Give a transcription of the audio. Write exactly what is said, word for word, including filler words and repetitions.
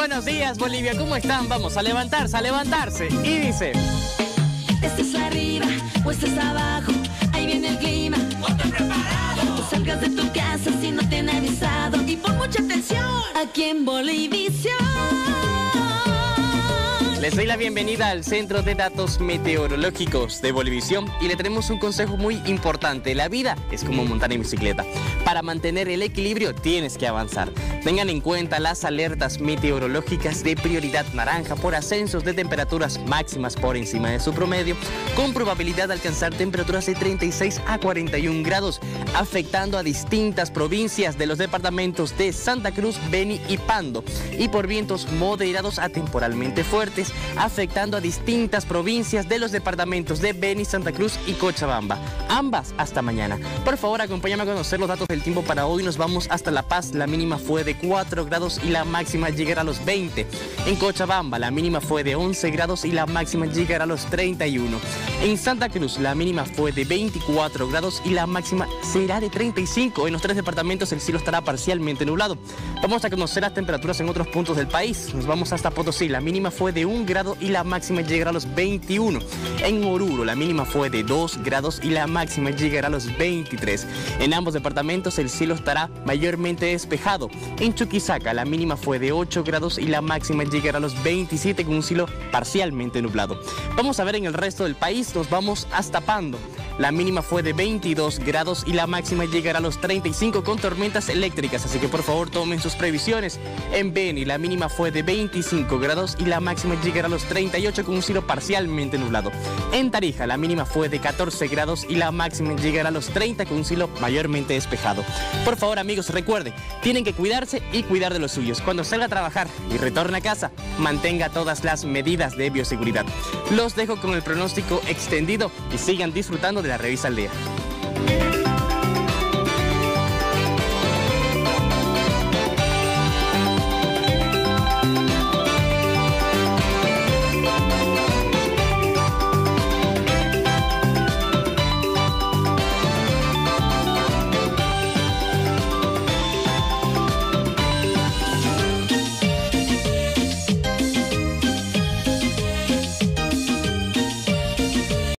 Buenos días, Bolivia, ¿cómo están? Vamos a levantarse, a levantarse. Y dice... Estés arriba o estés abajo, ahí viene el clima. Ponte preparado. No salgas de tu casa si no te han avisado. Y pon mucha atención aquí en Bolivisión. Les doy la bienvenida al Centro de Datos Meteorológicos de Bolivisión y le tenemos un consejo muy importante. La vida es como montar en bicicleta. Para mantener el equilibrio tienes que avanzar. Tengan en cuenta las alertas meteorológicas de prioridad naranja por ascensos de temperaturas máximas por encima de su promedio, con probabilidad de alcanzar temperaturas de treinta y seis a cuarenta y un grados, afectando a distintas provincias de los departamentos de Santa Cruz, Beni y Pando, y por vientos moderados a temporalmente fuertes, afectando a distintas provincias de los departamentos de Beni, Santa Cruz y Cochabamba. Ambas hasta mañana. Por favor, acompáñame a conocer los datos del tiempo para hoy. Nos vamos hasta La Paz. La mínima fue de cuatro grados y la máxima llegará a los veinte. En Cochabamba, la mínima fue de once grados y la máxima llegará a los treinta y uno. En Santa Cruz, la mínima fue de veinticuatro grados y la máxima será de treinta y cinco. En los tres departamentos el cielo estará parcialmente nublado. Vamos a conocer las temperaturas en otros puntos del país. Nos vamos hasta Potosí. La mínima fue de un grado y la máxima llegará a los veintiuno. En Oruro la mínima fue de dos grados y la máxima llegará a los veintitrés. En ambos departamentos el cielo estará mayormente despejado. En Chuquisaca la mínima fue de ocho grados y la máxima llegará a los veintisiete con un cielo parcialmente nublado. Vamos a ver en el resto del país. Nos vamos hasta Pando. La mínima fue de veintidós grados y la máxima llegará a los treinta y cinco con tormentas eléctricas, así que por favor tomen sus previsiones. En Beni la mínima fue de veinticinco grados y la máxima llegará a los treinta y ocho con un cielo parcialmente nublado. En Tarija la mínima fue de catorce grados y la máxima llegará a los treinta con un cielo mayormente despejado. Por favor, amigos, recuerden, tienen que cuidarse y cuidar de los suyos. Cuando salga a trabajar y retorne a casa, mantenga todas las medidas de bioseguridad. Los dejo con el pronóstico extendido y sigan disfrutando de la revista al día.